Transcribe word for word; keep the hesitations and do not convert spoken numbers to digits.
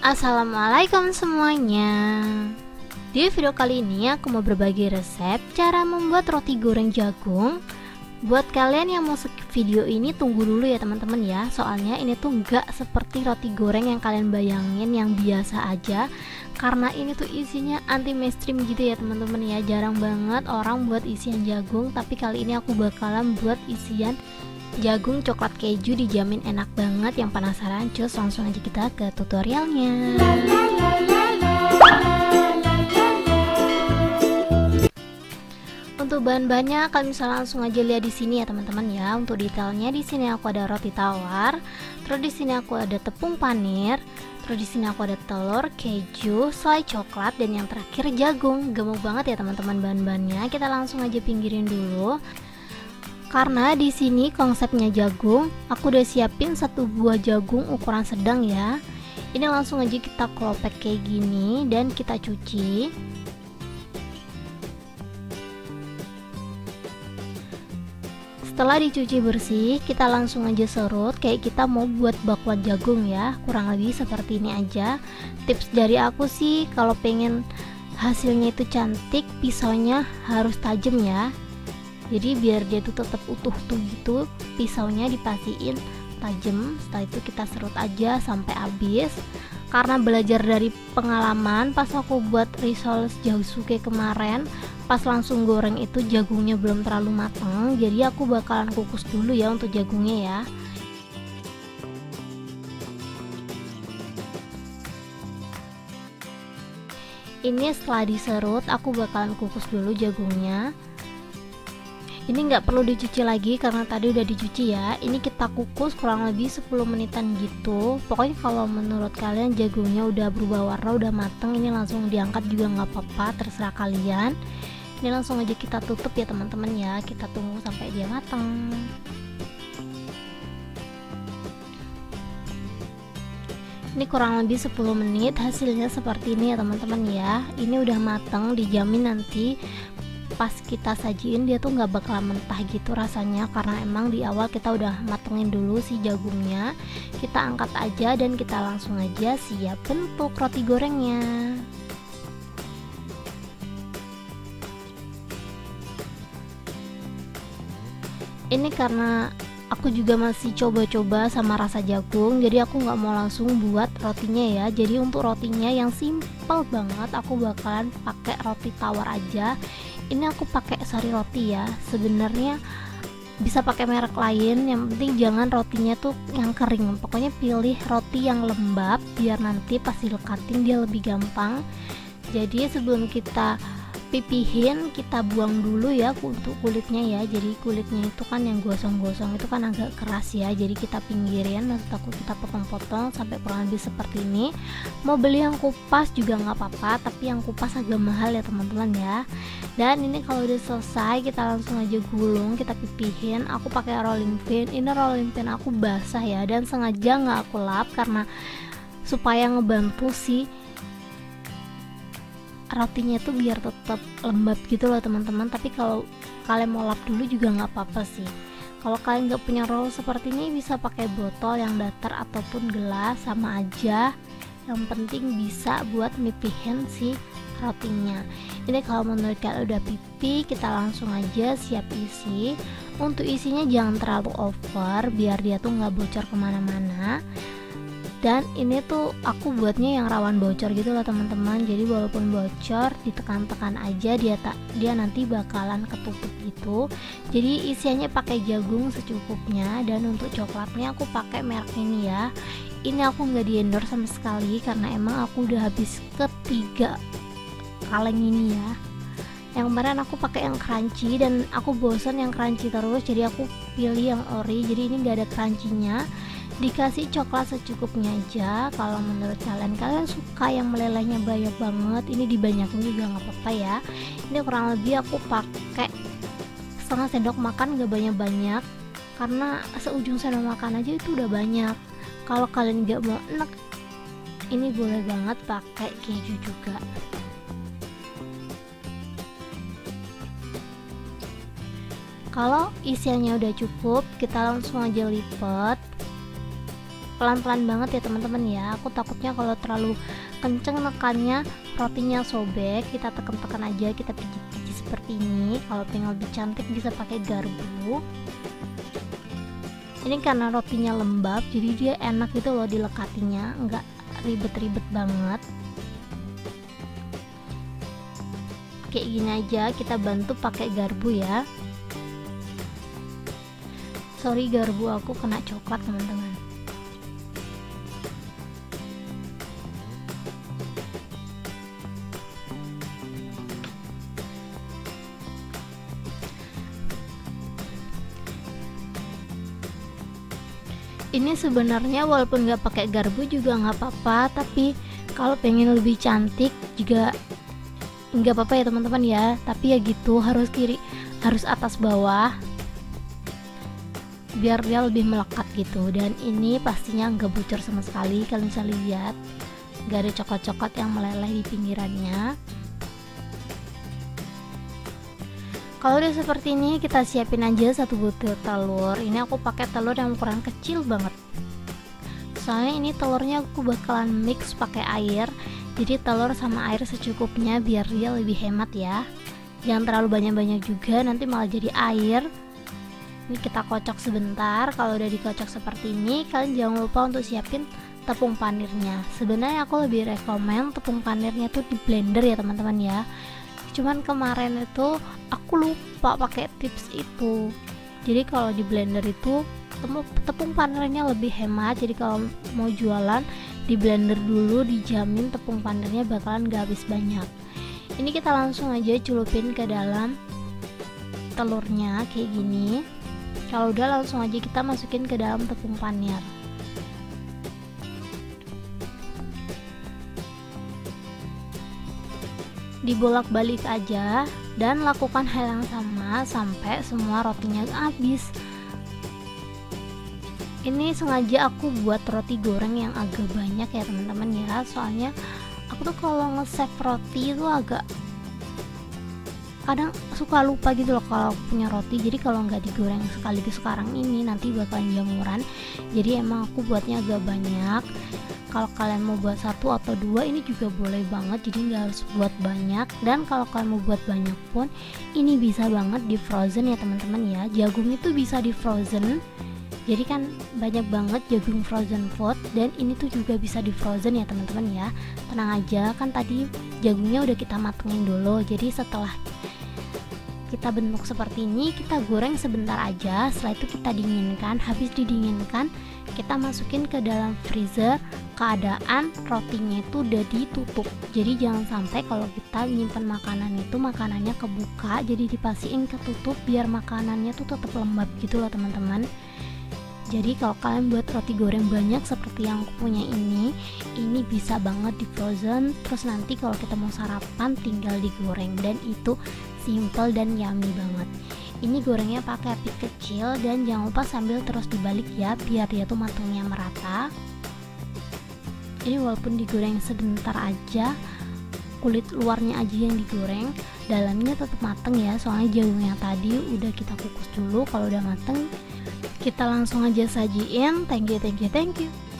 Assalamualaikum semuanya. Di video kali ini aku mau berbagi resep cara membuat roti goreng jagung. Buat kalian yang mau skip video ini tunggu dulu ya teman-teman ya. Soalnya ini tuh nggak seperti roti goreng yang kalian bayangin yang biasa aja. Karena ini tuh isinya anti mainstream gitu ya teman-teman ya. Jarang banget orang buat isian jagung, tapi kali ini aku bakalan buat isian jagung coklat keju, dijamin enak banget. Yang penasaran, cus langsung aja kita ke tutorialnya. Untuk bahan-bahannya kalian bisa langsung aja lihat di sini ya teman-teman ya. Untuk detailnya di sini aku ada roti tawar, terus di sini aku ada tepung panir, terus di sini aku ada telur, keju, selai coklat, dan yang terakhir jagung. Gemuk banget ya teman-teman bahan-bahannya. Kita langsung aja pinggirin dulu. Karena di sini konsepnya jagung, aku udah siapin satu buah jagung ukuran sedang ya. Ini langsung aja kita kelopek kayak gini dan kita cuci. Setelah dicuci bersih, kita langsung aja serut kayak kita mau buat bakwan jagung ya. Kurang lebih seperti ini aja. Tips dari aku sih, kalau pengen hasilnya itu cantik, pisaunya harus tajam ya. Jadi biar dia tuh tetap utuh tuh gitu, pisaunya dipastiin tajam. Setelah itu kita serut aja sampai habis. Karena belajar dari pengalaman, pas aku buat risol jausuke kemarin, pas langsung goreng itu jagungnya belum terlalu matang. Jadi aku bakalan kukus dulu ya untuk jagungnya ya. Ini setelah diserut, aku bakalan kukus dulu jagungnya. Ini nggak perlu dicuci lagi karena tadi udah dicuci ya. Ini kita kukus kurang lebih sepuluh menitan gitu. Pokoknya kalau menurut kalian jagungnya udah berubah warna, udah mateng, ini langsung diangkat juga nggak apa-apa, terserah kalian. Ini langsung aja kita tutup ya teman-teman ya. Kita tunggu sampai dia mateng. Ini kurang lebih sepuluh menit, hasilnya seperti ini ya teman-teman ya. Ini udah mateng, dijamin nanti pas kita sajiin dia tuh nggak bakalan mentah gitu rasanya, karena emang di awal kita udah matengin dulu si jagungnya. Kita angkat aja dan kita langsung aja siap bentuk roti gorengnya. Ini karena aku juga masih coba-coba sama rasa jagung, jadi aku nggak mau langsung buat rotinya ya. Jadi untuk rotinya yang simple banget, aku bakalan pakai roti tawar aja. Ini aku pakai sari roti ya. Sebenarnya bisa pakai merek lain, yang penting jangan rotinya tuh yang kering. Pokoknya pilih roti yang lembab biar nanti pas dilekatin dia lebih gampang. Jadi sebelum kita pipihin, kita buang dulu ya untuk kulitnya ya. Jadi kulitnya itu kan yang gosong-gosong itu kan agak keras ya, jadi kita pinggirin. Maksud aku kita potong-potong sampai kurang lebih seperti ini. Mau beli yang kupas juga nggak apa-apa, tapi yang kupas agak mahal ya teman-teman ya. Dan ini kalau udah selesai, kita langsung aja gulung, kita pipihin. Aku pakai rolling pin. Ini rolling pin aku basah ya, dan sengaja nggak aku lap karena supaya ngebantu si rotinya itu biar tetap lembab gitu loh teman-teman. Tapi kalau kalian mau lap dulu juga nggak apa-apa sih. Kalau kalian nggak punya roll seperti ini, bisa pakai botol yang datar ataupun gelas, sama aja. Yang penting bisa buat mipihin si rotinya. Ini kalau menurut kalian udah pipi, kita langsung aja siap isi. Untuk isinya jangan terlalu over biar dia tuh nggak bocor kemana-mana. Dan ini tuh aku buatnya yang rawan bocor gitu loh teman-teman. Jadi walaupun bocor, ditekan-tekan aja, dia tak dia nanti bakalan ketutup gitu. Jadi isiannya pakai jagung secukupnya. Dan untuk coklatnya aku pakai merek ini ya. Ini aku nggak di endorse sama sekali karena emang aku udah habis ketiga kaleng ini ya. Yang kemarin aku pakai yang crunchy dan aku bosan yang crunchy terus, jadi aku pilih yang ori. Jadi ini nggak ada crunchy-nya. Dikasih coklat secukupnya aja. Kalau menurut kalian kalian suka yang melelehnya banyak banget, ini dibanyakin juga nggak apa-apa ya. Ini kurang lebih aku pakai setengah sendok makan, nggak banyak-banyak karena seujung sendok makan aja itu udah banyak. Kalau kalian nggak mau enak, ini boleh banget pakai keju juga. Kalau isiannya udah cukup, kita langsung aja lipat. pelan-pelan banget ya teman-teman ya. Aku takutnya kalau terlalu kenceng nekannya rotinya sobek. Kita tekan-tekan aja, kita pijit-pijit seperti ini. Kalau pengen lebih cantik bisa pakai garpu. Ini karena rotinya lembab jadi dia enak gitu loh dilekatinya, nggak ribet-ribet banget. Kayak gini aja kita bantu pakai garpu ya. Sorry garpu aku kena coklat teman-teman. Ini sebenarnya walaupun nggak pakai garpu juga nggak apa-apa, tapi kalau pengen lebih cantik juga nggak apa-apa ya teman-teman ya. Tapi ya gitu, harus kiri, harus atas bawah, biar dia lebih melekat gitu. Dan ini pastinya nggak bocor sama sekali, kalian bisa lihat nggak ada coklat-coklat yang meleleh di pinggirannya. Kalau udah seperti ini kita siapin aja satu butir telur. Ini aku pakai telur yang ukuran kecil banget. Soalnya ini telurnya aku bakalan mix pakai air. Jadi telur sama air secukupnya biar dia lebih hemat ya. Jangan terlalu banyak-banyak juga, nanti malah jadi air. Ini kita kocok sebentar. Kalau udah dikocok seperti ini, kalian jangan lupa untuk siapin tepung panirnya. Sebenarnya aku lebih rekomen tepung panirnya tuh di blender ya teman-teman ya. Cuman kemarin itu aku lupa pakai tips itu. Jadi kalau di blender itu tepung panirnya lebih hemat. Jadi kalau mau jualan di blender dulu, dijamin tepung panirnya bakalan gak habis banyak. Ini kita langsung aja celupin ke dalam telurnya kayak gini. Kalau udah langsung aja kita masukin ke dalam tepung panir. Dibolak-balik aja dan lakukan hal yang sama sampai semua rotinya habis. Ini sengaja aku buat roti goreng yang agak banyak ya teman-teman ya. Soalnya aku tuh kalau nge-save roti itu agak kadang suka lupa gitu loh kalau punya roti. Jadi kalau nggak digoreng sekaligus sekarang ini nanti bakalan jamuran. Jadi emang aku buatnya agak banyak. Kalau kalian mau buat satu atau dua ini juga boleh banget, jadi nggak harus buat banyak. Dan kalau kalian mau buat banyak pun ini bisa banget di frozen ya teman-teman ya. Jagung itu bisa di frozen, jadi kan banyak banget jagung frozen food. Dan ini tuh juga bisa di frozen ya teman-teman ya. Tenang aja, kan tadi jagungnya udah kita matengin dulu. Jadi setelah kita bentuk seperti ini, kita goreng sebentar aja. Setelah itu kita dinginkan. Habis didinginkan, kita masukin ke dalam freezer. Keadaan rotinya itu udah ditutup. Jadi jangan sampai kalau kita nyimpan makanan itu makanannya kebuka. Jadi dipastiin ketutup biar makanannya tuh tetap lembab gitu loh teman-teman. Jadi kalau kalian buat roti goreng banyak seperti yang aku punya ini, ini bisa banget di frozen. Terus nanti kalau kita mau sarapan tinggal digoreng dan itu simple dan yummy banget. Ini gorengnya pakai api kecil dan jangan lupa sambil terus dibalik ya biar dia tuh matangnya merata. Ini walaupun digoreng sebentar aja, kulit luarnya aja yang digoreng, dalamnya tetap mateng ya. Soalnya jagungnya tadi udah kita kukus dulu. Kalau udah mateng, kita langsung aja sajiin. Thank you, thank you, thank you.